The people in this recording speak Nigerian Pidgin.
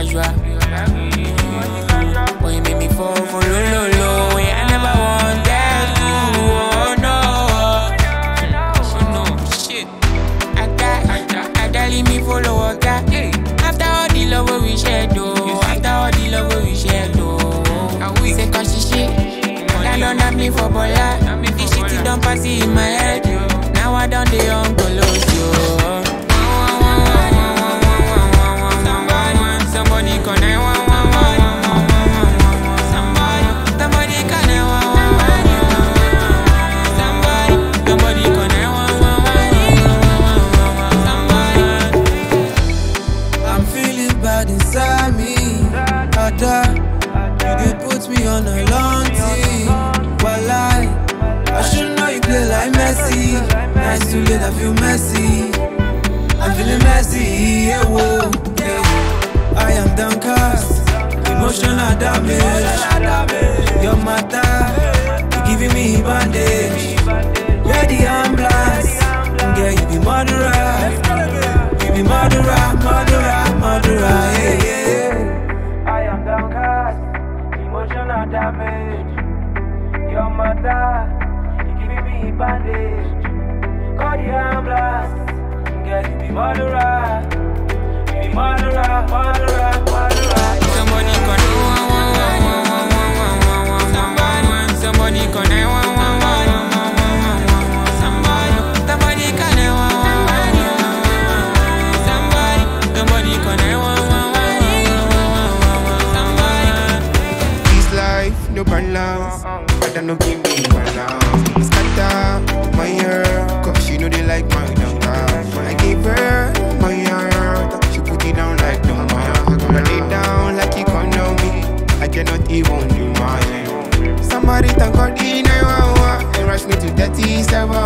casual. Boy, you make me fall for low. Way I never wanted to. Oh no, shit. I got leave me follow water. After all the love we shared, though. After all the love we shared, though. Say cause she shit. That don't have me for bola. This shit don't pass in my head. Now I done the uncle. Somebody connect, somebody connect, I'm feeling bad inside me. You did put me on a long team. Well, I should know you play like Messi. Nice to late, I feel messy. I'm feeling messy, yeah, whoa, yeah. I am downcast, emotional damage. Your matter, you giving me bandage. You're the ambulance, girl, you be murderer. You be murderer, yeah, yeah. I am downcast, emotional damage. Your matter, you giving me bandage. Call the ambulance, girl, you be murderer. Somebody This life, no balance. I don't know, give me balance. Scatter my hair, cause she know they like my number. I give her my heart, she put it down like no more. I lay down like economy, I cannot even do mine. Somebody thank God in and rush me to 37.